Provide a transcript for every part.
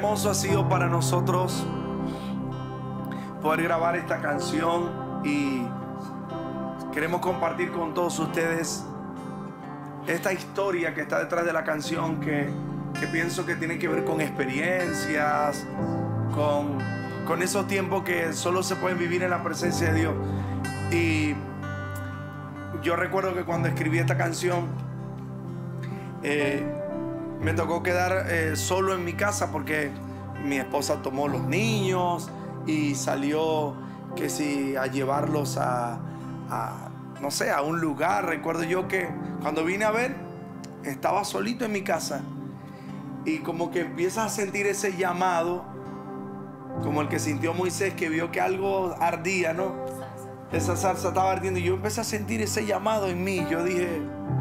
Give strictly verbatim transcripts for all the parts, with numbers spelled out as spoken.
hermoso ha sido para nosotros poder grabar esta canción, y queremos compartir con todos ustedes esta historia que está detrás de la canción, que, que pienso que tiene que ver con experiencias, con, con esos tiempos que solo se pueden vivir en la presencia de Dios. Y yo recuerdo que cuando escribí esta canción, eh, me tocó quedar eh, solo en mi casa porque mi esposa tomó los niños y salió que si a llevarlos a, a no sé, a un lugar. Recuerdo yo que cuando vine a ver, estaba solito en mi casa, y como que empiezas a sentir ese llamado, como el que sintió Moisés, que vio que algo ardía, ¿no? Esa salsa estaba ardiendo, y yo empecé a sentir ese llamado en mí. Yo dije,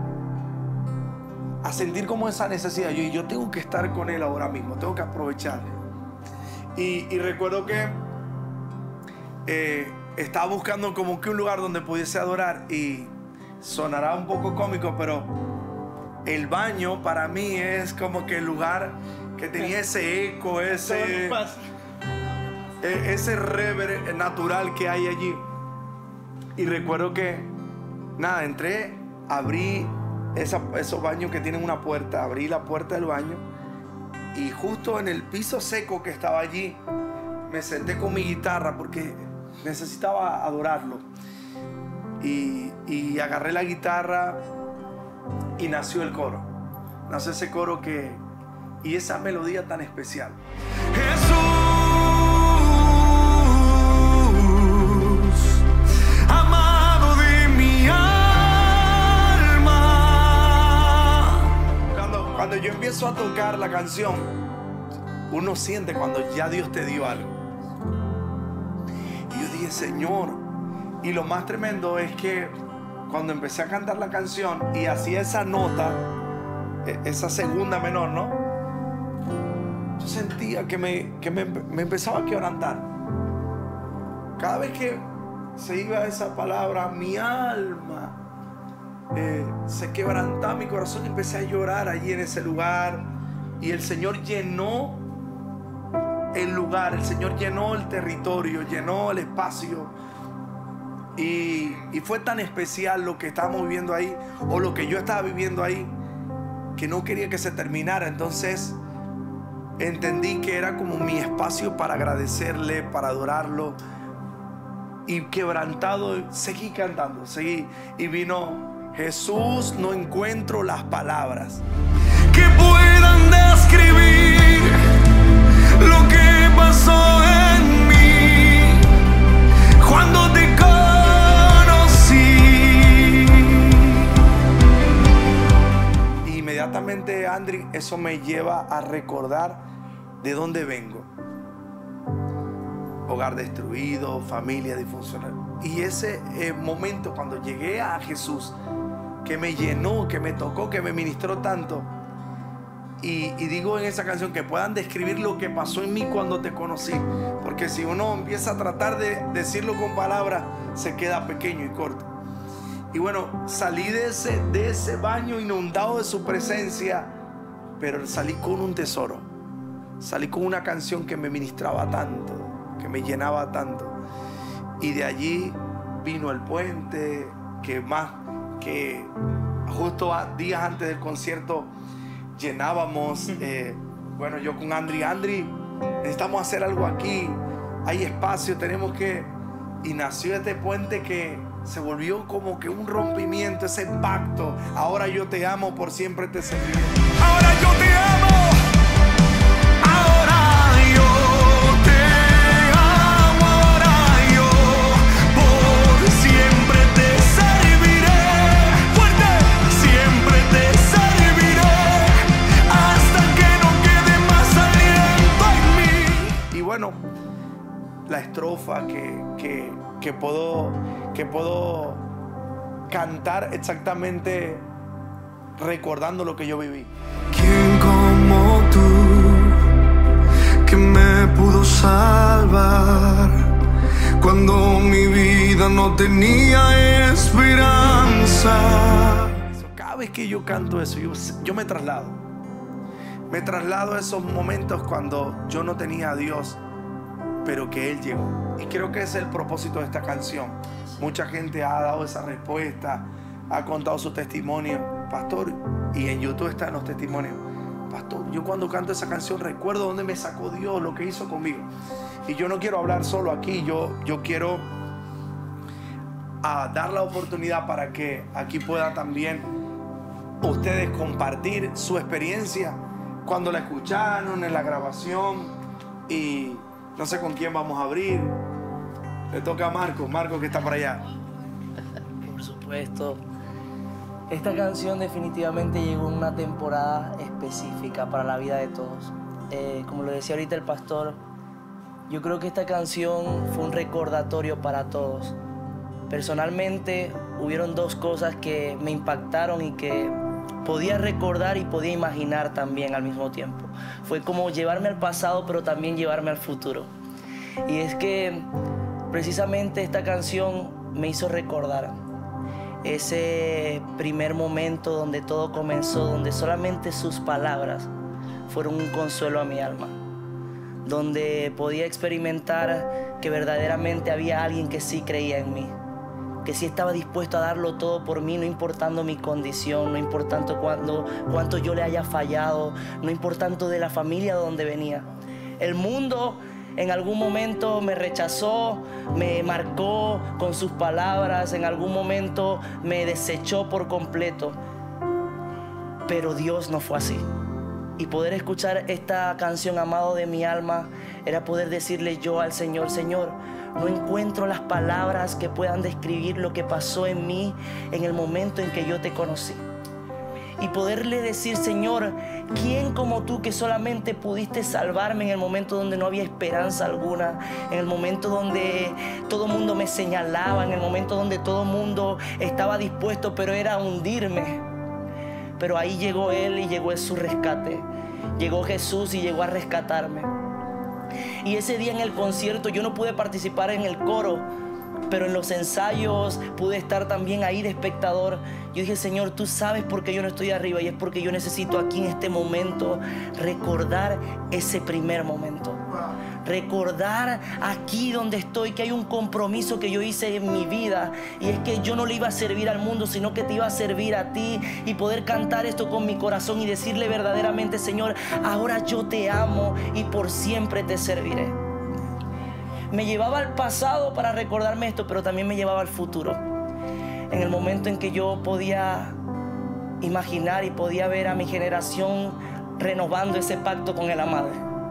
a sentir como esa necesidad. Yo, yo tengo que estar con Él ahora mismo, tengo que aprovecharle. Y, y recuerdo que eh, estaba buscando como que un lugar donde pudiese adorar, y sonará un poco cómico, pero el baño para mí es como que el lugar que tenía ese eco, ese, ese reverb natural que hay allí. Y recuerdo que, nada, entré, abrí esa, esos baños que tienen una puerta, abrí la puerta del baño, y justo en el piso seco que estaba allí, me senté con mi guitarra porque necesitaba adorarlo. Y, y agarré la guitarra y nació el coro. Nació ese coro que, y esa melodía tan especial. Jesús, amado de mi alma. Cuando, cuando yo empiezo a tocar la canción, uno siente cuando ya Dios te dio algo. Y yo dije, Señor. Y lo más tremendo es que cuando empecé a cantar la canción y hacía esa nota, esa segunda menor, ¿no? Yo sentía que me, que me, me empezaba a quebrantar. Cada vez que se iba esa palabra, mi alma eh, se quebrantaba mi corazón, y empecé a llorar allí en ese lugar. Y el Señor llenó el lugar, el Señor llenó el territorio, llenó el espacio. Y, y fue tan especial lo que estábamos viviendo ahí, o lo que yo estaba viviendo ahí, que no quería que se terminara. Entonces entendí que era como mi espacio para agradecerle, para adorarlo. Y quebrantado, seguí cantando, seguí. Y vino Jesús, no encuentro las palabras que puedan describir lo que pasó en mí cuando te inmediatamente, Andri, eso me lleva a recordar de dónde vengo. Hogar destruido, familia disfuncional. Y ese eh, momento cuando llegué a Jesús, que me llenó, que me tocó, que me ministró tanto. Y, y digo en esa canción que puedan describir lo que pasó en mí cuando te conocí. Porque si uno empieza a tratar de decirlo con palabras, se queda pequeño y corto. Y bueno, salí de ese, de ese baño inundado de su presencia, pero salí con un tesoro. Salí con una canción que me ministraba tanto, que me llenaba tanto. Y de allí vino el puente, que más que justo a, días antes del concierto llenábamos. Eh, bueno, yo con Andri, Andri, necesitamos hacer algo aquí. Hay espacio, tenemos que... Y nació este puente que se volvió como que un rompimiento, ese pacto. Ahora yo te amo, por siempre te serviré. Ahora yo te amo. Ahora yo te amo. Ahora yo por siempre te serviré. Fuerte, siempre te serviré hasta que no quede más aliento en mí. Y bueno, la estrofa que, que, que puedo que puedo cantar exactamente recordando lo que yo viví. ¿Quién como tú que me pudo salvar cuando mi vida no tenía esperanza? Cada vez que yo canto eso, yo, yo me traslado. Me traslado a esos momentos cuando yo no tenía a Dios, pero que Él llegó. Y creo que ese es el propósito de esta canción. Mucha gente ha dado esa respuesta, ha contado su testimonio, pastor, y en YouTube están los testimonios. Pastor, yo cuando canto esa canción recuerdo dónde me sacó Dios, lo que hizo conmigo. Y yo no quiero hablar solo aquí, yo, yo quiero a dar la oportunidad para que aquí pueda también ustedes compartir su experiencia cuando la escucharon en la grabación. Y no sé con quién vamos a abrir. Le toca a Marco, Marco que está por allá. Por supuesto. Esta canción definitivamente llegó en una temporada específica para la vida de todos. Eh, como lo decía ahorita el pastor, yo creo que esta canción fue un recordatorio para todos. Personalmente, hubieron dos cosas que me impactaron y que podía recordar y podía imaginar también al mismo tiempo. Fue como llevarme al pasado, pero también llevarme al futuro. Y es que precisamente esta canción me hizo recordar ese primer momento donde todo comenzó, donde solamente sus palabras fueron un consuelo a mi alma, donde podía experimentar que verdaderamente había alguien que sí creía en mí, que sí estaba dispuesto a darlo todo por mí, no importando mi condición, no importando cuánto, cuánto yo le haya fallado, no importando de la familia de donde venía. El mundo en algún momento me rechazó, me marcó con sus palabras, en algún momento me desechó por completo. Pero Dios no fue así. Y poder escuchar esta canción, Amado de mi alma, era poder decirle yo al Señor, Señor, no encuentro las palabras que puedan describir lo que pasó en mí en el momento en que yo te conocí. Y poderle decir, Señor, ¿quién como tú que solamente pudiste salvarme en el momento donde no había esperanza alguna, en el momento donde todo el mundo me señalaba, en el momento donde todo el mundo estaba dispuesto, pero era a hundirme? Pero ahí llegó Él y llegó su rescate. Llegó Jesús y llegó a rescatarme. Y ese día en el concierto yo no pude participar en el coro, pero en los ensayos pude estar también ahí de espectador. Yo dije, Señor, tú sabes por qué yo no estoy arriba, y es porque yo necesito aquí en este momento recordar ese primer momento. Recordar aquí donde estoy que hay un compromiso que yo hice en mi vida, y es que yo no le iba a servir al mundo, sino que te iba a servir a ti, y poder cantar esto con mi corazón y decirle verdaderamente, Señor, ahora yo te amo y por siempre te serviré. Me llevaba al pasado para recordarme esto, pero también me llevaba al futuro. En el momento en que yo podía imaginar y podía ver a mi generación renovando ese pacto con el amado.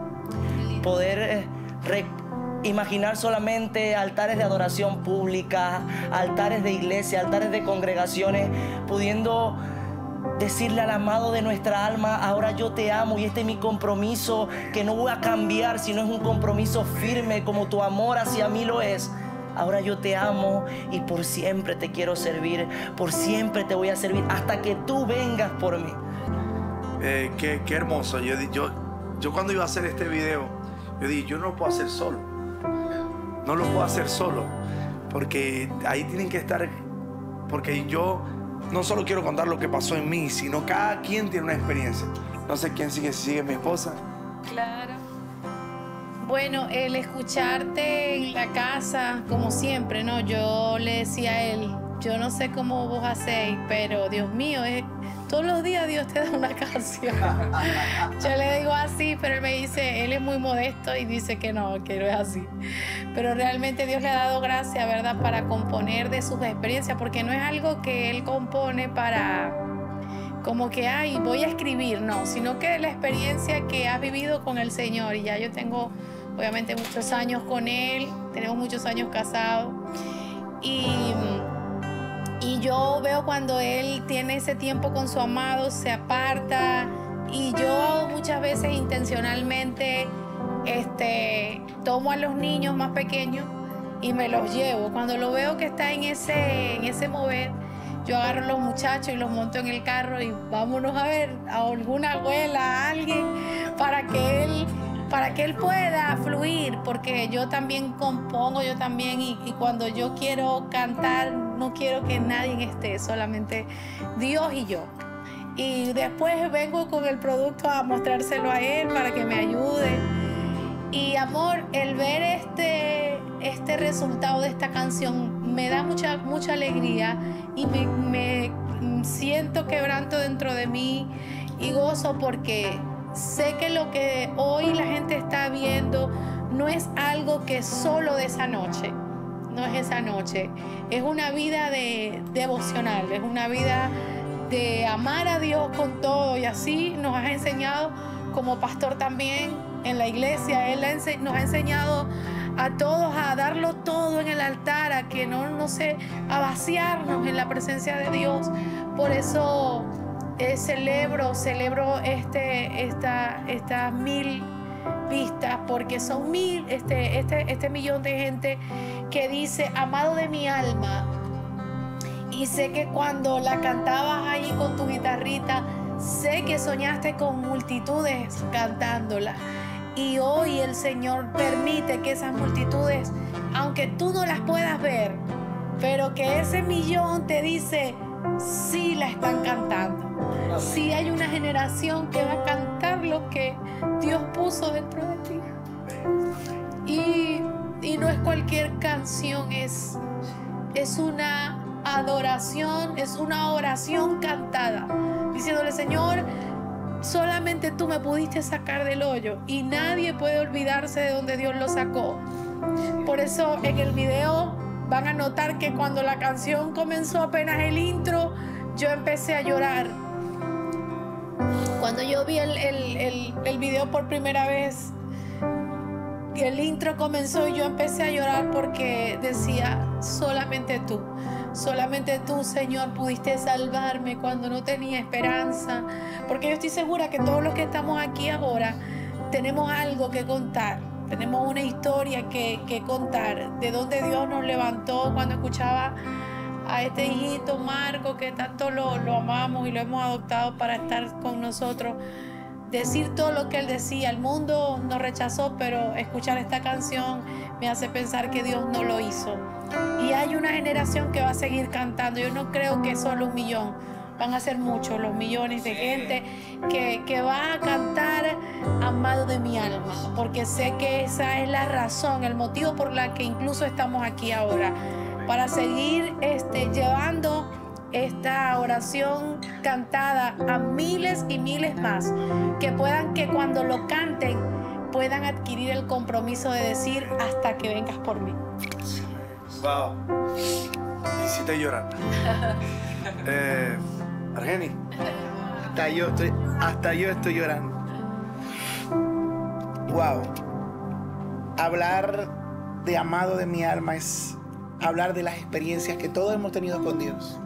Poder eh, imaginar solamente altares de adoración pública, altares de iglesia, altares de congregaciones, pudiendo decirle al amado de nuestra alma, ahora yo te amo y este es mi compromiso, que no voy a cambiar, sino es un compromiso firme como tu amor hacia mí lo es. Ahora yo te amo y por siempre te quiero servir, por siempre te voy a servir hasta que tú vengas por mí. Eh, qué, qué hermoso. Yo, yo, yo cuando iba a hacer este video, yo dije, yo no lo puedo hacer solo. No lo puedo hacer solo, porque ahí tienen que estar, porque yo no solo quiero contar lo que pasó en mí, sino cada quien tiene una experiencia. No sé quién sigue, si sigue mi esposa. Claro. Bueno, el escucharte en la casa, como siempre, ¿no? Yo le decía a él, yo no sé cómo vos hacéis, pero Dios mío, es, todos los días Dios te da una canción. Yo le digo así, pero él me dice, él es muy modesto y dice que no, que no es así. Pero realmente Dios le ha dado gracia, ¿verdad?, para componer de sus experiencias, porque no es algo que él compone para, como que, ay, voy a escribir, no, sino que la experiencia que has vivido con el Señor. Y ya yo tengo, obviamente, muchos años con Él, tenemos muchos años casados. Y, y yo veo cuando Él tiene ese tiempo con su amado, se aparta. Y yo muchas veces intencionalmente este, tomo a los niños más pequeños y me los llevo. Cuando lo veo que está en ese, en ese mover, yo agarro a los muchachos y los monto en el carro y vámonos a ver a alguna abuela, a alguien, para que él, para que él pueda fluir, porque yo también compongo, yo también, y, y cuando yo quiero cantar, no quiero que nadie esté, solamente Dios y yo. y después vengo con el producto a mostrárselo a él para que me ayude. Y amor, el ver este, este resultado de esta canción me da mucha, mucha alegría y me, me siento quebranto dentro de mí y gozo porque sé que lo que hoy la gente está viendo no es algo que solo de esa noche, no es esa noche, es una vida de devocional, es una vida de amar a Dios con todo, y así nos has enseñado como pastor también en la iglesia. Él nos ha enseñado a todos a darlo todo en el altar, a que no, no sé, a vaciarnos en la presencia de Dios. Por eso eh, celebro, celebro este, esta, estas mil vistas, porque son mil, este, este, este millón de gente que dice, amado de mi alma. Y sé que cuando la cantabas ahí con tu guitarrita, sé que soñaste con multitudes cantándola. Y hoy el Señor permite que esas multitudes, aunque tú no las puedas ver, pero que ese millón te dice, sí la están cantando. Sí hay una generación que va a cantar lo que Dios puso dentro de ti. Y, y no es cualquier canción, es, es una adoración, es una oración cantada, diciéndole, Señor, solamente tú me pudiste sacar del hoyo y nadie puede olvidarse de donde Dios lo sacó. Por eso en el video van a notar que cuando la canción comenzó, apenas el intro, yo empecé a llorar. Cuando yo vi el, el, el, el video por primera vez, el intro comenzó y yo empecé a llorar porque decía, solamente tú. Solamente tú, Señor, pudiste salvarme cuando no tenía esperanza. Porque yo estoy segura que todos los que estamos aquí ahora tenemos algo que contar. Tenemos una historia que, que contar. De dónde Dios nos levantó cuando escuchaba a este hijito Marco, que tanto lo, lo amamos y lo hemos adoptado para estar con nosotros. Decir todo lo que él decía. El mundo nos rechazó, pero escuchar esta canción me hace pensar que Dios no lo hizo. Y hay una generación que va a seguir cantando. Yo no creo que solo un millón, van a ser muchos los millones de gente que, que va a cantar amado de mi alma, porque sé que esa es la razón, el motivo por la que incluso estamos aquí ahora, para seguir este, llevando esta oración cantada a miles y miles más, que puedan, que cuando lo canten puedan adquirir el compromiso de decir, hasta que vengas por mí. Wow, me hiciste llorar. eh, Argeni, hasta yo estoy, hasta yo estoy llorando. Wow, hablar de amado de mi alma es hablar de las experiencias que todos hemos tenido con Dios.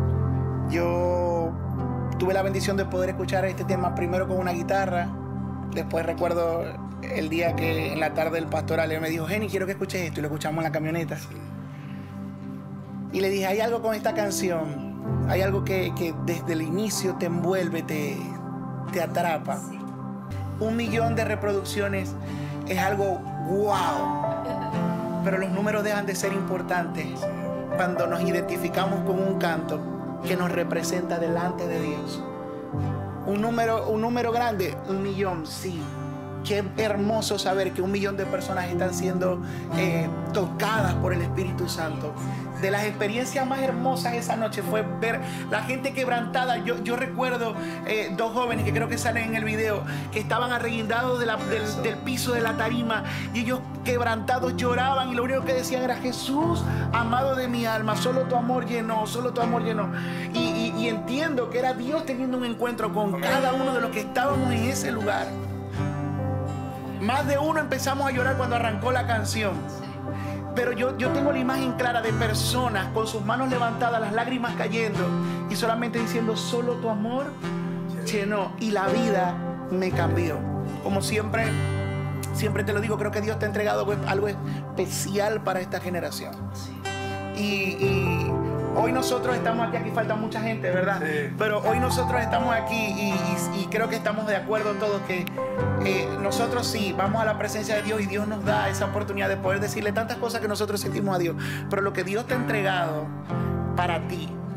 Yo tuve la bendición de poder escuchar este tema primero con una guitarra. Después recuerdo el día que en la tarde el pastor Ale me dijo, Jenny, quiero que escuches esto, y lo escuchamos en la camioneta. Y le dije, hay algo con esta canción, hay algo que, que desde el inicio te envuelve, te, te atrapa. Un millón de reproducciones es algo wow, pero los números dejan de ser importantes cuando nos identificamos con un canto que nos representa delante de Dios. Un número, un número grande, un millón, sí. Qué hermoso saber que un millón de personas están siendo eh, tocadas por el Espíritu Santo. De las experiencias más hermosas esa noche fue ver la gente quebrantada. Yo, yo recuerdo eh, dos jóvenes que creo que salen en el video, que estaban arreguindados de la, del, del piso de la tarima, y ellos quebrantados lloraban y lo único que decían era, Jesús, amado de mi alma, solo tu amor llenó, solo tu amor llenó. Y, y, y entiendo que era Dios teniendo un encuentro con cada uno de los que estábamos en ese lugar. Más de uno empezamos a llorar cuando arrancó la canción. Pero yo, yo tengo la imagen clara de personas con sus manos levantadas, las lágrimas cayendo, y solamente diciendo, solo tu amor llenó. Y la vida me cambió. Como siempre, siempre te lo digo, creo que Dios te ha entregado algo especial para esta generación. Y, y hoy nosotros estamos aquí, aquí falta mucha gente, ¿verdad? Sí. Pero hoy nosotros estamos aquí y, y, y creo que estamos de acuerdo todos que eh, nosotros sí vamos a la presencia de Dios y Dios nos da esa oportunidad de poder decirle tantas cosas que nosotros sentimos a Dios. Pero lo que Dios te ha entregado para ti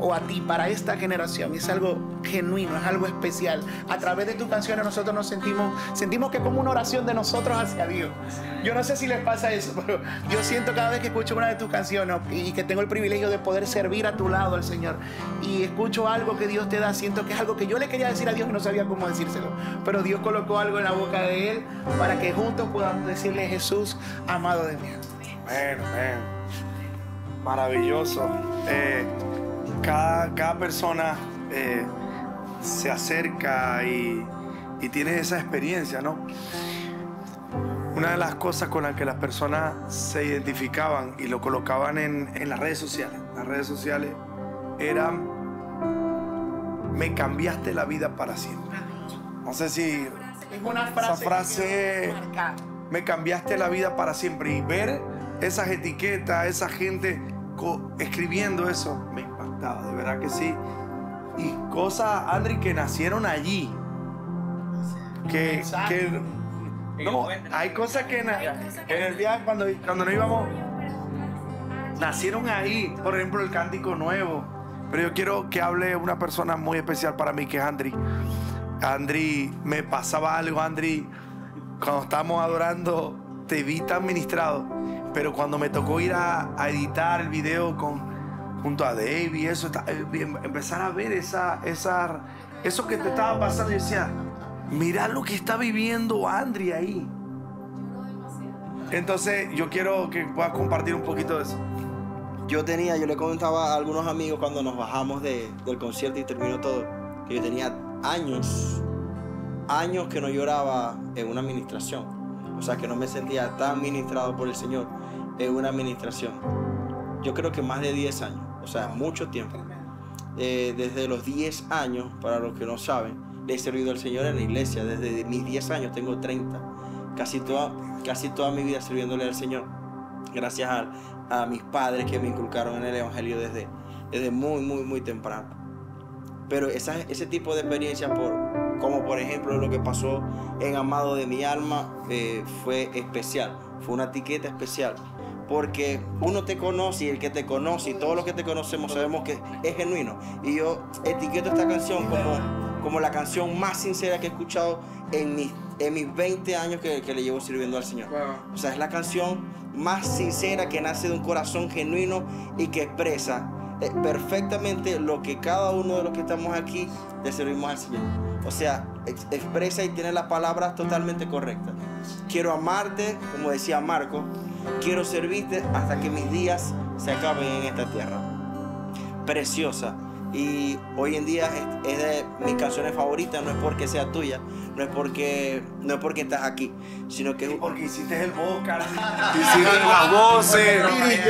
o a ti para esta generación. Es algo genuino, es algo especial. A través de tus canciones nosotros nos sentimos, sentimos que es como una oración de nosotros hacia Dios. Yo no sé si les pasa eso, pero yo siento cada vez que escucho una de tus canciones y que tengo el privilegio de poder servir a tu lado al Señor y escucho algo que Dios te da, siento que es algo que yo le quería decir a Dios y no sabía cómo decírselo, pero Dios colocó algo en la boca de Él para que juntos podamos decirle: Jesús, amado de mí. Amén, amén. Maravilloso. Eh, cada, cada persona eh, se acerca y, y tiene esa experiencia, ¿no? Una de las cosas con las que las personas se identificaban y lo colocaban en, en las redes sociales, las redes sociales eran: me cambiaste la vida para siempre. No sé si es una frase, esa frase, me cambiaste la vida para siempre, y ver esas etiquetas, esa gente escribiendo eso, me impactaba, de verdad que sí. Y cosas, Andri, que nacieron allí, que, que no, hay cosas que na, en el viaje cuando, cuando nos íbamos nacieron ahí. Por ejemplo, el cántico nuevo. Pero yo quiero que hable una persona muy especial para mí, que es Andri. Andri, me pasaba algo, Andri, cuando estábamos adorando, te vi tan ministrado, pero cuando me tocó ir a, a editar el video con, junto a Dave y eso, empezar a ver esa, esa, eso que te estaba pasando, yo decía: mira lo que está viviendo Andri ahí. Entonces yo quiero que puedas compartir un poquito de eso. Yo tenía, yo le comentaba a algunos amigos cuando nos bajamos de, del concierto y terminó todo, que yo tenía años, años que no lloraba en una administración. O sea, que no me sentía tan ministrado por el Señor en una administración. Yo creo que más de diez años, o sea, mucho tiempo. Eh, desde los diez años, para los que no saben, le he servido al Señor en la iglesia. Desde mis diez años, tengo treinta. Casi toda, casi toda mi vida sirviéndole al Señor. Gracias a, a mis padres que me inculcaron en el Evangelio desde, desde muy, muy, muy temprano. Pero esa, ese tipo de experiencias, por, como por ejemplo lo que pasó en Amado de mi alma, eh, fue especial. Fue una etiqueta especial. Porque uno te conoce, y el que te conoce y todos los que te conocemos sabemos que es genuino. Y yo etiqueto esta canción como, como la canción más sincera que he escuchado en mis, en mis veinte años que, que le llevo sirviendo al Señor. O sea, es la canción más sincera que nace de un corazón genuino y que expresa eh, perfectamente lo que cada uno de los que estamos aquí le servimos al Señor. O sea, ex expresa y tiene las palabras totalmente correctas. Quiero amarte, como decía Marco. Quiero servirte hasta que mis días se acaben en esta tierra. Preciosa. Y hoy en día es, es de mis canciones favoritas. No es porque sea tuya, no es porque, no es porque estás aquí, sino que es porque hiciste el vocal, hiciste las voces.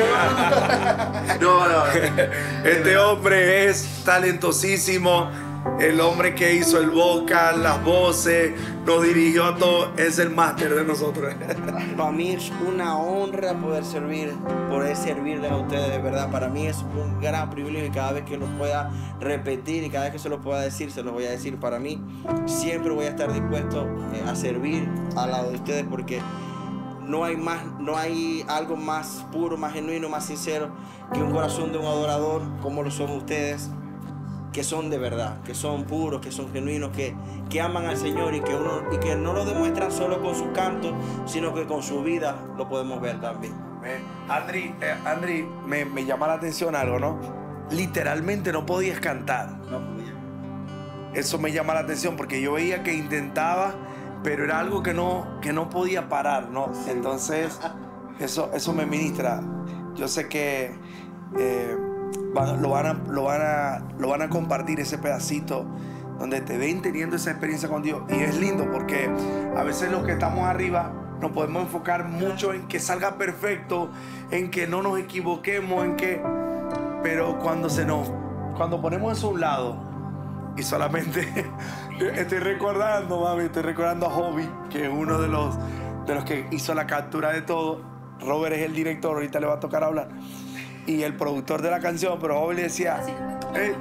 No, no. Este hombre es talentosísimo. El hombre que hizo el vocal, las voces, nos dirigió a todos, es el máster de nosotros. Para mí es una honra poder servir, poder servirles a ustedes, de verdad. Para mí es un gran privilegio, y cada vez que lo pueda repetir y cada vez que se lo pueda decir, se los voy a decir. Para mí siempre voy a estar dispuesto eh, a servir al lado de ustedes, porque no hay más, no hay algo más puro, más genuino, más sincero que un corazón de un adorador como lo son ustedes, que son de verdad, que son puros, que son genuinos, que, que aman al Señor y que, uno, y que no lo demuestran solo con sus cantos, sino que con su vida lo podemos ver también. Eh, Andri, eh, Andri me, me llama la atención algo, ¿no? Literalmente no podías cantar. No podía. Eso me llama la atención porque yo veía que intentaba, pero era algo que no, que no podía parar, ¿no? Sí. Entonces, eso, eso me ministra. Yo sé que... Eh, Lo van, a, lo, van a, lo van a compartir ese pedacito donde te ven teniendo esa experiencia con Dios. Y es lindo porque a veces los que estamos arriba nos podemos enfocar mucho en que salga perfecto, en que no nos equivoquemos, en que... Pero cuando se nos... Cuando ponemos eso a un lado y solamente... Estoy recordando, mami, estoy recordando a Hobby, que es uno de los, de los que hizo la captura de todo. Robert es el director, ahorita le va a tocar hablar. Y el productor de la canción, pero Hobby le decía, eh,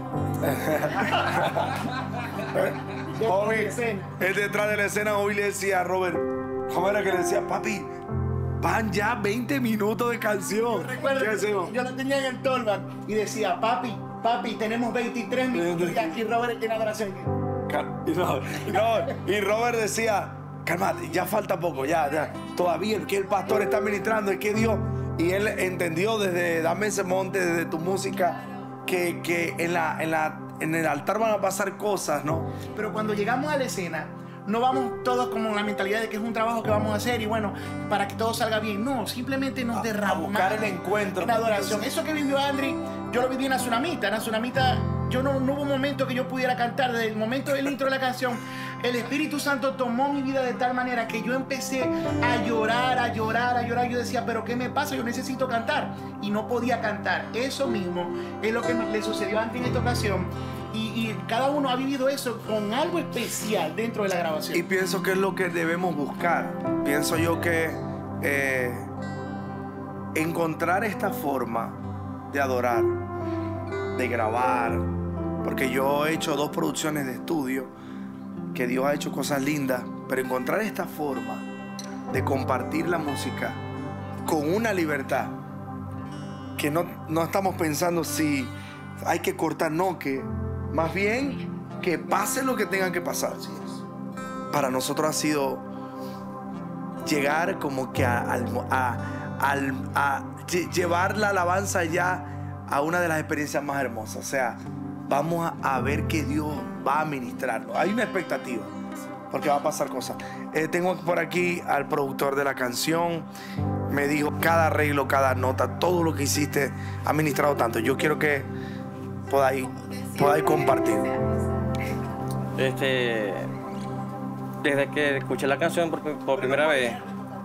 Hobby, él detrás de la escena, Hobby le decía a Robert, ¿cómo era que le decía? Papi, van ya veinte minutos de canción. Recuerdo, yo lo tenía en el tollback y decía, papi, papi, tenemos veintitrés minutos y aquí Robert en adoración. Y Robert, y Robert, y Robert decía, cálmate, ya falta poco, ya, ya. Todavía el que el pastor está ministrando, el que Dios. Y él entendió desde Dame ese monte, desde tu música, que, que en, la, en, la, en el altar van a pasar cosas, ¿no? Pero cuando llegamos a la escena, no vamos todos con la mentalidad de que es un trabajo que vamos a hacer y bueno, para que todo salga bien. No, simplemente nos derramamos. A buscar el encuentro. En adoración. Eso que vivió Andri, yo lo viví en la Tsunamita. En la Tsunamita, yo no, no hubo un momento que yo pudiera cantar. Desde el momento del intro de la canción, el Espíritu Santo tomó mi vida de tal manera que yo empecé a llorar, a llorar, a llorar. Yo decía, pero ¿qué me pasa? Yo necesito cantar. Y no podía cantar. Eso mismo es lo que le sucedió a Andri en esta ocasión. Y, y cada uno ha vivido eso con algo especial dentro de la grabación. Y pienso que es lo que debemos buscar. Pienso yo que eh, encontrar esta forma de adorar, de grabar, porque yo he hecho dos producciones de estudio, que Dios ha hecho cosas lindas, pero encontrar esta forma de compartir la música con una libertad, que no, no estamos pensando si hay que cortar, no, que más bien que pase lo que tenga que pasar. Para nosotros ha sido llegar como que a, a, a, a llevar la alabanza ya a una de las experiencias más hermosas. O sea, vamos a, a ver que Dios va a ministrarnos. Hay una expectativa, porque va a pasar cosas. Eh, tengo por aquí al productor de la canción. Me dijo cada arreglo, cada nota, todo lo que hiciste ha ministrado tanto. Yo quiero que podáis, podáis compartir. Este, desde que escuché la canción por, por primera vez,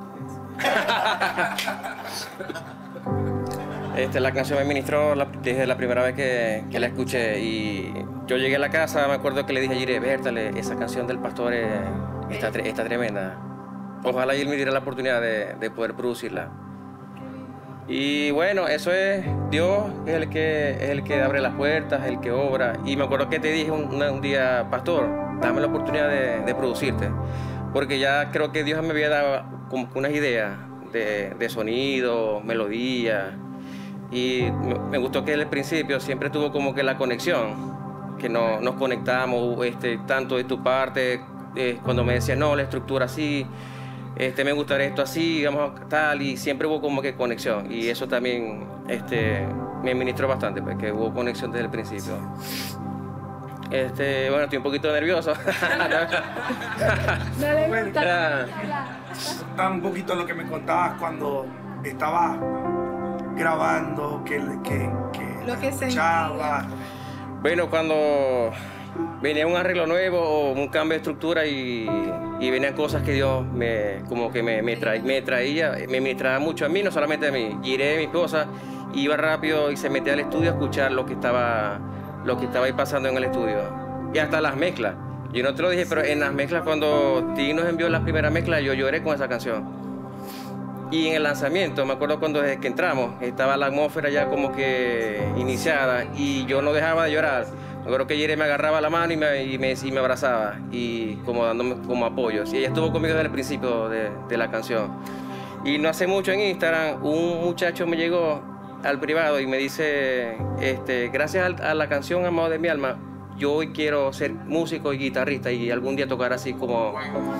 este, la canción me ministró la, desde la primera vez que, que la escuché. Y yo llegué a la casa, me acuerdo que le dije a Jire, Bertale, esa canción del pastor es, está, está tremenda. Ojalá él me diera la oportunidad de, de poder producirla. Y bueno, eso es, Dios es el que, es el que abre las puertas, el que obra. Y me acuerdo que te dije un, un día, pastor, dame la oportunidad de, de producirte. Porque ya creo que Dios me había dado como unas ideas de, de sonido, melodía. Y me, me gustó que desde el principio siempre tuvo como que la conexión, que no, nos conectamos, este, tanto de tu parte, eh, cuando me decías, no, la estructura así, Este, me gustaría esto así, digamos, tal, y siempre hubo como que conexión. Y eso también este, me ministró bastante, porque hubo conexión desde el principio. Este, bueno, estoy un poquito nervioso. No le gusta. Está un poquito lo que me contabas cuando estabas grabando, que, que, que Lo que escuchaba. Bueno, cuando venía un arreglo nuevo o un cambio de estructura y, y venían cosas que Dios me, como que me, me, traía, me traía, me ministraba mucho a mí, no solamente a mí. Giré, mi esposa, iba rápido y se metía al estudio a escuchar lo que estaba, lo que estaba ahí pasando en el estudio. Y hasta las mezclas. Yo no te lo dije, pero en las mezclas, cuando Ti nos envió las primeras mezclas, yo lloré con esa canción. Y en el lanzamiento, me acuerdo cuando desde que entramos, estaba la atmósfera ya como que iniciada y yo no dejaba de llorar. Me acuerdo que Jere me agarraba la mano y me, y me, y me abrazaba, y como dándome como apoyo. Y ella estuvo conmigo desde el principio de, de la canción. Y no hace mucho en Instagram, un muchacho me llegó al privado y me dice, este, gracias a la canción Amado de mi alma, yo hoy quiero ser músico y guitarrista y algún día tocar así como...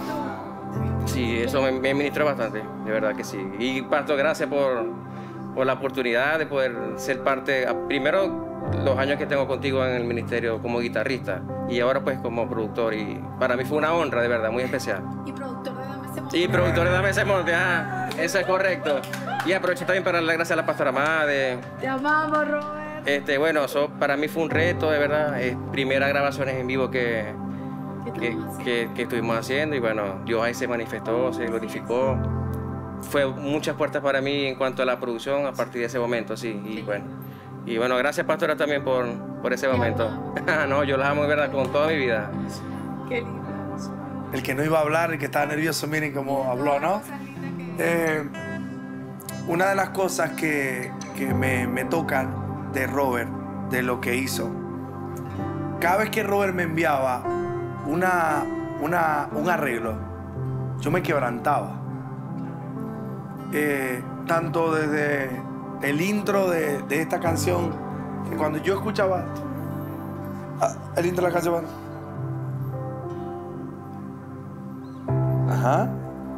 Sí, eso me, me ministró bastante, de verdad que sí. Y Pastor, gracias por, por la oportunidad de poder ser parte, primero los años que tengo contigo en el ministerio como guitarrista y ahora pues como productor. Y para mí fue una honra, de verdad, muy especial. Y productor de Dame ese monte. Y productor de Dame ese monte, ah, eso es correcto. Y aprovecho también para darle gracias a la pastora Amade. Te amamos, Robert. Este, bueno, eso para mí fue un reto, de verdad. Es primeras grabaciones en vivo que... Que, que, que estuvimos haciendo y bueno, Dios ahí se manifestó, se glorificó. Fue muchas puertas para mí en cuanto a la producción a partir de ese momento, sí. Y bueno, y bueno gracias Pastora también por, por ese momento. No, yo las amo de verdad con toda mi vida. Qué lindo. El que no iba a hablar, el que estaba nervioso, miren cómo habló, ¿no? Eh, una de las cosas que, que me, me tocan de Robert, de lo que hizo, cada vez que Robert me enviaba Una, una, un arreglo, yo me quebrantaba. Eh, tanto desde el intro de, de esta canción, que cuando yo escuchaba ah, el intro de la canción, ajá,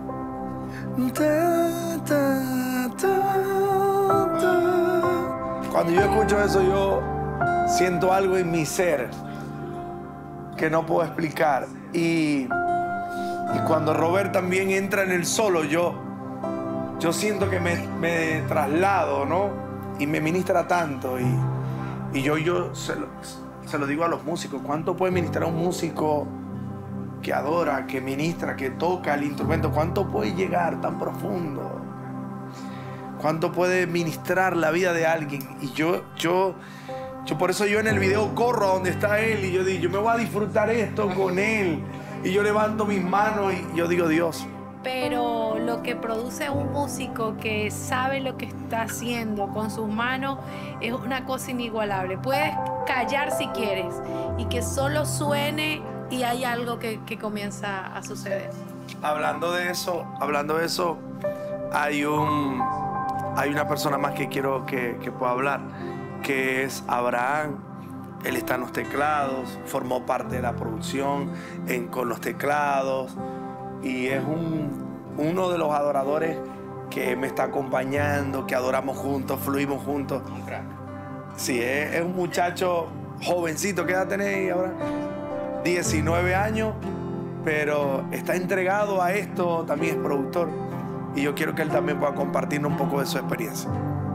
ta, ta, ta, ta. Cuando yo escucho eso, yo siento algo en mi ser que no puedo explicar. Y, y cuando Robert también entra en el solo, yo, yo siento que me, me traslado, ¿no? Y me ministra tanto. Y, y yo, yo se, lo, se lo digo a los músicos. ¿Cuánto puede ministrar un músico que adora, que ministra, que toca el instrumento? ¿Cuánto puede llegar tan profundo? ¿Cuánto puede ministrar la vida de alguien? Y yo, yo, yo por eso yo en el video corro a donde está él y yo digo, yo me voy a disfrutar esto con él. Y yo levanto mis manos y yo digo, Dios. Pero lo que produce un músico que sabe lo que está haciendo con sus manos es una cosa inigualable. Puedes callar si quieres y que solo suene y hay algo que, que comienza a suceder. Hablando de eso, hablando de eso, hay un, hay una persona más que quiero que, que pueda hablar, que es Abraham. Él está en los teclados, formó parte de la producción en, con los teclados y es un, uno de los adoradores que me está acompañando, que adoramos juntos, fluimos juntos. Un crack. Sí, es, es un muchacho jovencito. ¿Qué edad tenéis ahora? diecinueve años, pero está entregado a esto, también es productor. Y yo quiero que él también pueda compartirnos un poco de su experiencia.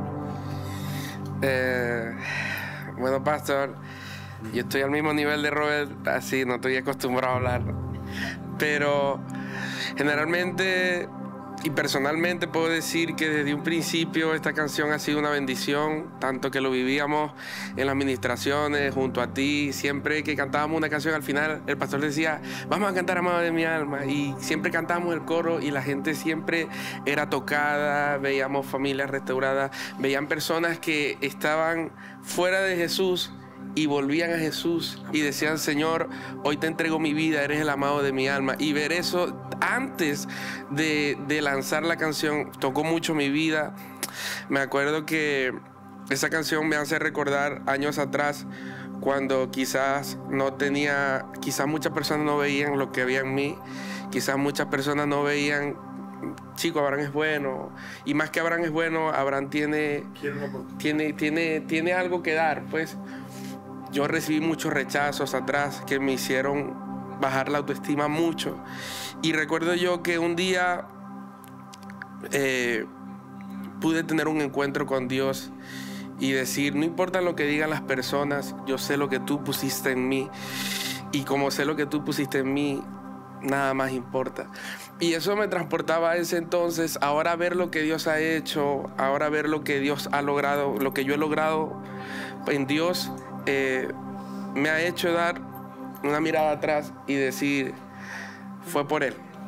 Eh, bueno, pastor, yo estoy al mismo nivel de Robert, así no estoy acostumbrado a hablar. Pero generalmente y personalmente puedo decir que desde un principio esta canción ha sido una bendición, tanto que lo vivíamos en las administraciones junto a ti. Siempre que cantábamos una canción al final el pastor decía, vamos a cantar Amado de mi alma, y siempre cantábamos el coro y la gente siempre era tocada, veíamos familias restauradas, veían personas que estaban fuera de Jesús y volvían a Jesús y decían, Señor, hoy te entrego mi vida, eres el amado de mi alma. Y ver eso antes de, de lanzar la canción tocó mucho mi vida. Me acuerdo que esa canción me hace recordar años atrás, cuando quizás no tenía, quizás muchas personas no veían lo que había en mí, quizás muchas personas no veían, chico, Abraham es bueno, y más que Abraham es bueno, Abraham tiene, tiene, tiene, tiene algo que dar, pues. Yo recibí muchos rechazos atrás que me hicieron bajar la autoestima mucho. Y recuerdo yo que un día eh, pude tener un encuentro con Dios y decir, no importa lo que digan las personas, yo sé lo que tú pusiste en mí. Y como sé lo que tú pusiste en mí, nada más importa. Y eso me transportaba a ese entonces. Ahora ver lo que Dios ha hecho, ahora ver lo que Dios ha logrado, lo que yo he logrado en Dios, Eh, me ha hecho dar una mirada atrás y decir, fue por Él.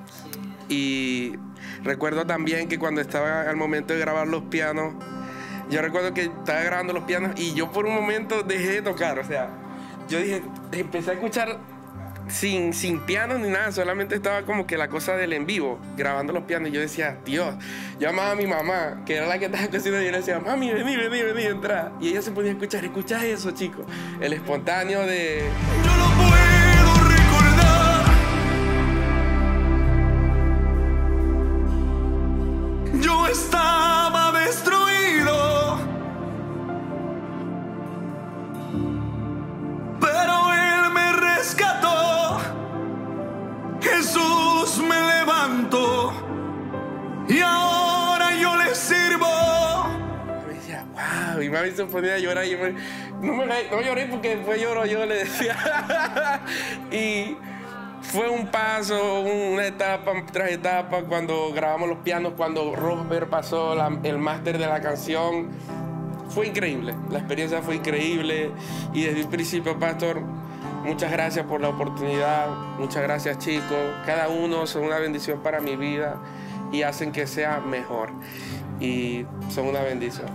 Y recuerdo también que cuando estaba al momento de grabar los pianos, yo recuerdo que estaba grabando los pianos y yo por un momento dejé de tocar. O sea, yo dije, empecé a escuchar sin, sin pianos ni nada, solamente estaba como que la cosa del en vivo, grabando los pianos. Y yo decía, Dios, yo amaba a mi mamá, que era la que estaba cocinando, y yo le decía, mami, vení, vení, vení, entra. Y ella se ponía a escuchar, escucha eso, chicos, el espontáneo de... Yo no puedo recordar. Yo estaba destruido, pero Él me rescató. Jesús me levantó y ahora yo le sirvo. Me decía, wow, y mami se ponía a llorar y yo me, no, me, no lloré porque después lloro yo, le decía. Y fue un paso, una etapa tras etapa, cuando grabamos los pianos, cuando Robert pasó la, el máster de la canción. Fue increíble, la experiencia fue increíble. Y desde un principio, pastor, muchas gracias por la oportunidad, muchas gracias, chicos. Cada uno son una bendición para mi vida y hacen que sea mejor. Y son una bendición.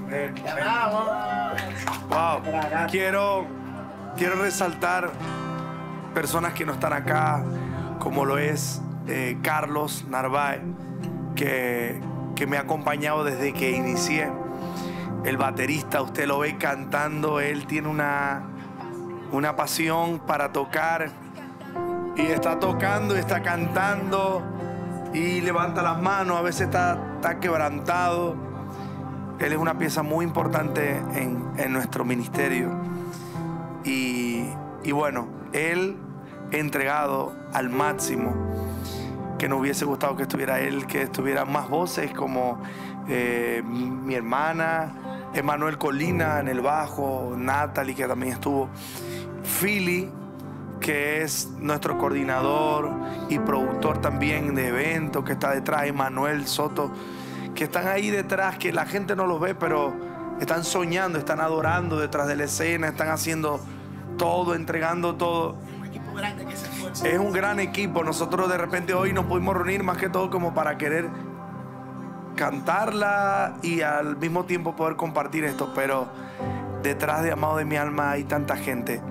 Wow. Quiero, quiero resaltar personas que no están acá, como lo es eh, Carlos Narváez, que, que me ha acompañado desde que inicié. el baterista, usted lo ve cantando, él tiene una, una pasión para tocar y está tocando y está cantando y levanta las manos, a veces está, está quebrantado. Él es una pieza muy importante en, en nuestro ministerio y, y bueno, él entregado al máximo, que nos hubiese gustado que estuviera él, que estuvieran más voces como eh, mi hermana, Emanuel Colina en el bajo, Natalie que también estuvo, Philly que es nuestro coordinador y productor también de eventos, que está detrás, Emanuel Soto, que están ahí detrás, que la gente no los ve, pero están soñando, están adorando detrás de la escena, están haciendo todo, entregando todo. Es un gran equipo. Nosotros de repente hoy nos pudimos reunir más que todo como para querer cantarla y al mismo tiempo poder compartir esto, pero detrás de Amado de mi Alma hay tanta gente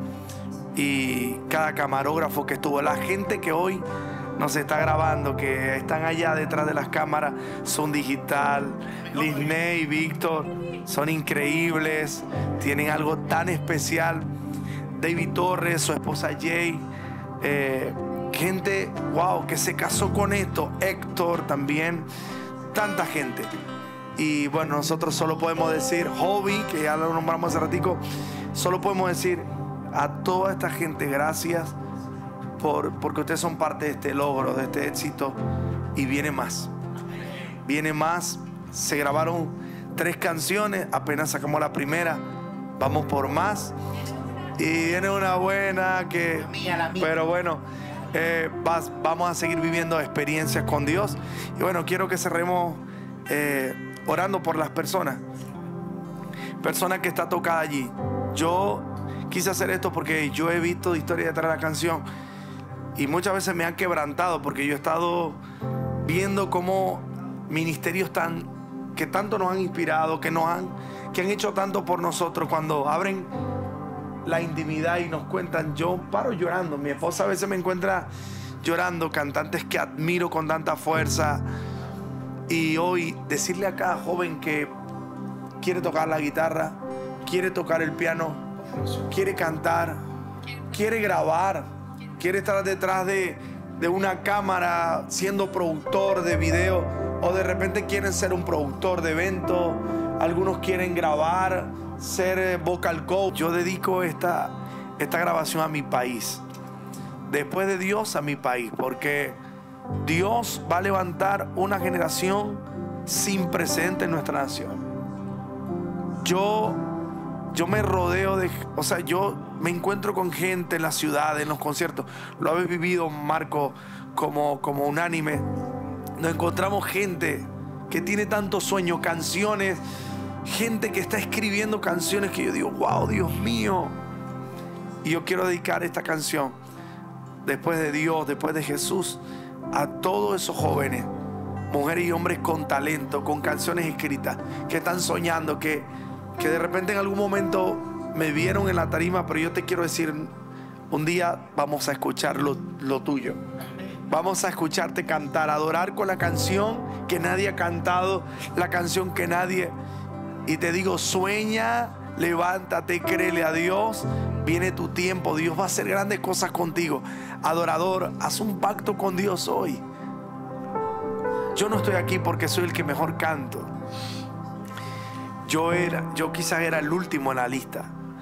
y cada camarógrafo que estuvo, la gente que hoy nos está grabando, que están allá detrás de las cámaras, son digital, Lisney y Víctor son increíbles, tienen algo tan especial. David Torres, su esposa Jay, eh, gente, wow, que se casó con esto, Héctor también, tanta gente. Y bueno, nosotros solo podemos decir, Hobby, que ya lo nombramos hace ratico, solo podemos decir a toda esta gente gracias por, porque ustedes son parte de este logro, de este éxito, y viene más, viene más. Se grabaron tres canciones, apenas sacamos la primera, vamos por más. Y viene una buena que... La mía, la mía. Pero bueno, eh, vas, vamos a seguir viviendo experiencias con Dios. Y bueno, quiero que cerremos eh, orando por las personas. Personas que está tocada allí. Yo quise hacer esto porque yo he visto historias detrás de la canción. Y muchas veces me han quebrantado porque yo he estado viendo cómo ministerios tan, que tanto nos han inspirado, que, nos han, que han hecho tanto por nosotros, cuando abren la intimidad y nos cuentan, yo paro llorando. Mi esposa a veces me encuentra llorando, cantantes que admiro con tanta fuerza. Y hoy decirle a cada joven que quiere tocar la guitarra, quiere tocar el piano, quiere cantar, quiere grabar, quiere estar detrás de, de una cámara siendo productor de video, o de repente quieren ser un productor de evento, algunos quieren grabar, ser vocal coach. Yo dedico esta, esta grabación a mi país, después de Dios a mi país, porque Dios va a levantar una generación sin precedente en nuestra nación. Yo, yo me rodeo de, o sea, yo me encuentro con gente en la ciudad, en los conciertos. Lo habéis vivido, Marco, como, como unánime. Nos encontramos gente que tiene tantos sueños, canciones, gente que está escribiendo canciones que yo digo, wow, Dios mío. Y yo quiero dedicar esta canción, después de Dios, después de Jesús, a todos esos jóvenes, mujeres y hombres con talento, con canciones escritas, que están soñando, que, que de repente en algún momento me vieron en la tarima, pero yo te quiero decir, un día vamos a escuchar lo, lo tuyo. Vamos a escucharte cantar, adorar con la canción que nadie ha cantado, la canción que nadie... Y te digo, sueña, levántate, créele a Dios. Viene tu tiempo, Dios va a hacer grandes cosas contigo. Adorador, haz un pacto con Dios hoy. Yo no estoy aquí porque soy el que mejor canto. Yo era, yo quizás era el último en la lista.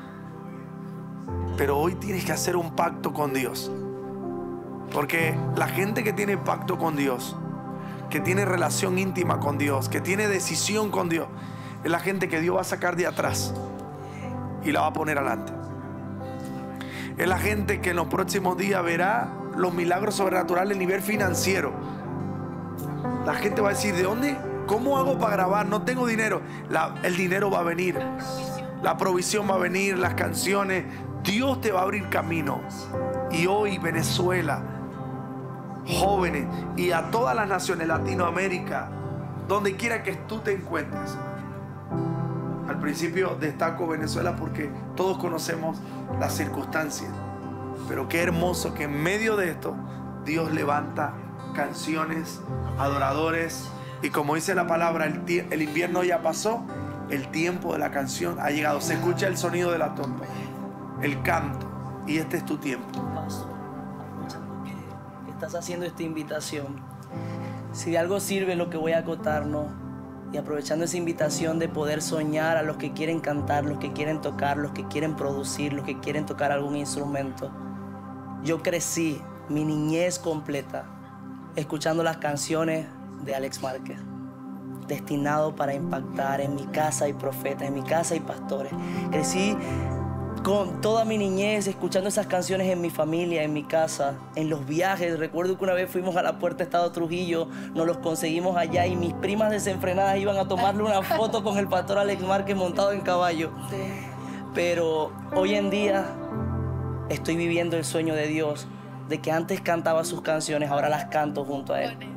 Pero hoy tienes que hacer un pacto con Dios. Porque la gente que tiene pacto con Dios, que tiene relación íntima con Dios, que tiene decisión con Dios, es la gente que Dios va a sacar de atrás y la va a poner adelante. Es la gente que en los próximos días verá los milagros sobrenaturales a nivel financiero. La gente va a decir, ¿de dónde? ¿Cómo hago para grabar? No tengo dinero. La, el dinero va a venir. La provisión va a venir, las canciones. Dios te va a abrir camino. Y hoy Venezuela, jóvenes y a todas las naciones, Latinoamérica, donde quiera que tú te encuentres. Al principio destaco Venezuela porque todos conocemos las circunstancias, pero qué hermoso que en medio de esto Dios levanta canciones, adoradores, y como dice la palabra, el, el invierno ya pasó el tiempo de la canción ha llegado. Se escucha el sonido de la trompa, el canto, y este es tu tiempo. Pastor, aprovechando que estás haciendo esta invitación, si de algo sirve lo que voy a acotarnos, y aprovechando esa invitación de poder soñar a los que quieren cantar, los que quieren tocar, los que quieren producir, los que quieren tocar algún instrumento. Yo crecí mi niñez completa escuchando las canciones de Alex Márquez, destinado para impactar. En mi casa hay profetas, en mi casa hay pastores. Crecí con toda mi niñez escuchando esas canciones en mi familia, en mi casa, en los viajes. Recuerdo que una vez fuimos a la Puerta Estado Trujillo, nos los conseguimos allá y mis primas desenfrenadas iban a tomarle una foto con el pastor Alex Márquez montado en caballo. Pero hoy en día estoy viviendo el sueño de Dios, de que antes cantaba sus canciones, ahora las canto junto a Él.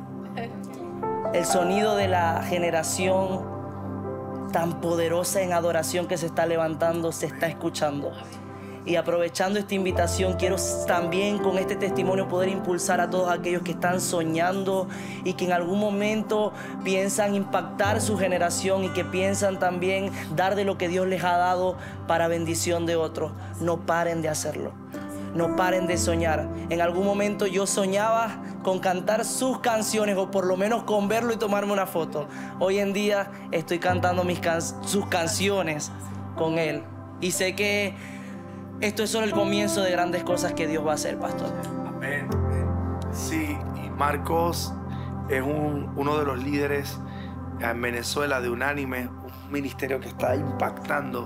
El sonido de la generación tan poderosa en adoración que se está levantando, se está escuchando. Y aprovechando esta invitación, quiero también con este testimonio poder impulsar a todos aquellos que están soñando y que en algún momento piensan impactar su generación y que piensan también dar de lo que Dios les ha dado para bendición de otros. No paren de hacerlo. No paren de soñar. En algún momento yo soñaba con cantar sus canciones, o por lo menos con verlo y tomarme una foto. Hoy en día estoy cantando mis can- sus canciones con Él. Y sé que esto es solo el comienzo de grandes cosas que Dios va a hacer, pastor. Amén. Sí, y Marcos es un, uno de los líderes en Venezuela de Unánime, un ministerio que está impactando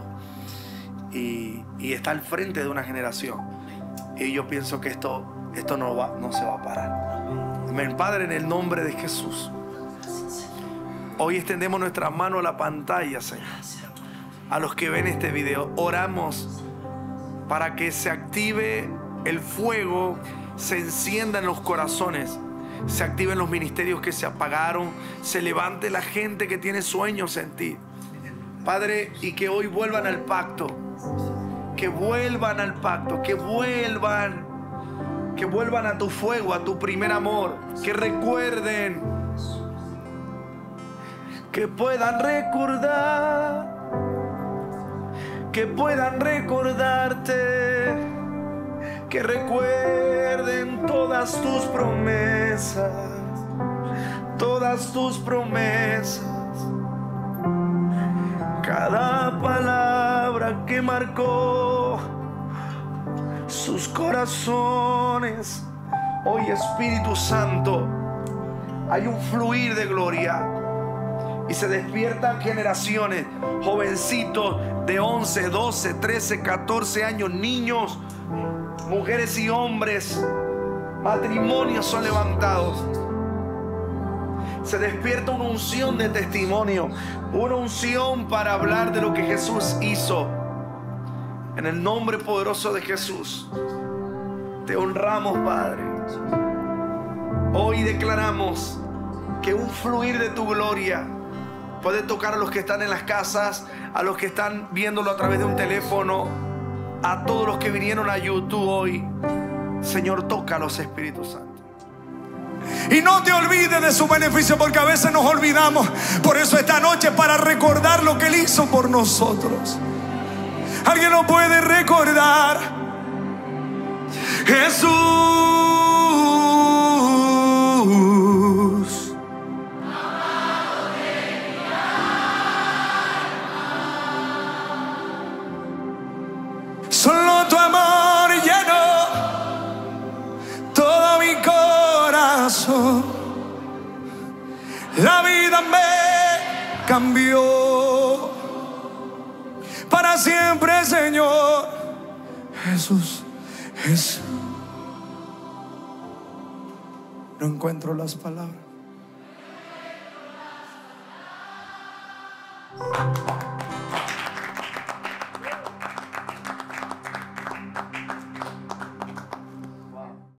y, y está al frente de una generación. Y yo pienso que esto, esto no, va, no se va a parar. Amén. Padre, en el nombre de Jesús, hoy extendemos nuestra mano a la pantalla, Señor. A los que ven este video, oramos para que se active el fuego, se encienda en los corazones, se activen los ministerios que se apagaron, se levante la gente que tiene sueños en ti, Padre, y que hoy vuelvan al pacto. Que vuelvan al pacto, que vuelvan, que vuelvan a tu fuego, a tu primer amor, que recuerden, que puedan recordar, que puedan recordarte, que recuerden todas tus promesas, todas tus promesas. Cada palabra que marcó sus corazones. Hoy, Espíritu Santo, hay un fluir de gloria y se despiertan generaciones, jovencitos de once, doce, trece, catorce años, niños, mujeres y hombres, matrimonios son levantados. Se despierta una unción de testimonio, una unción para hablar de lo que Jesús hizo. En el nombre poderoso de Jesús, te honramos, Padre. Hoy declaramos que un fluir de tu gloria puede tocar a los que están en las casas, a los que están viéndolo a través de un teléfono, a todos los que vinieron a YouTube hoy. Señor, toca a los Espíritus Santos. Y no te olvides de su beneficio, porque a veces nos olvidamos. Por eso esta noche, para recordar lo que Él hizo por nosotros. ¿Alguien lo puede recordar? Jesús, solo tu amor llenó todo mi corazón. La vida me cambió para siempre, Señor. Jesús, Jesús. No encuentro las palabras.